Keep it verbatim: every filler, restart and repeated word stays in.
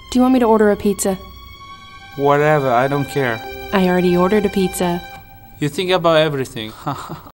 Do you want me to order a pizza? Whatever, I don't care. I already ordered a pizza. You think about everything.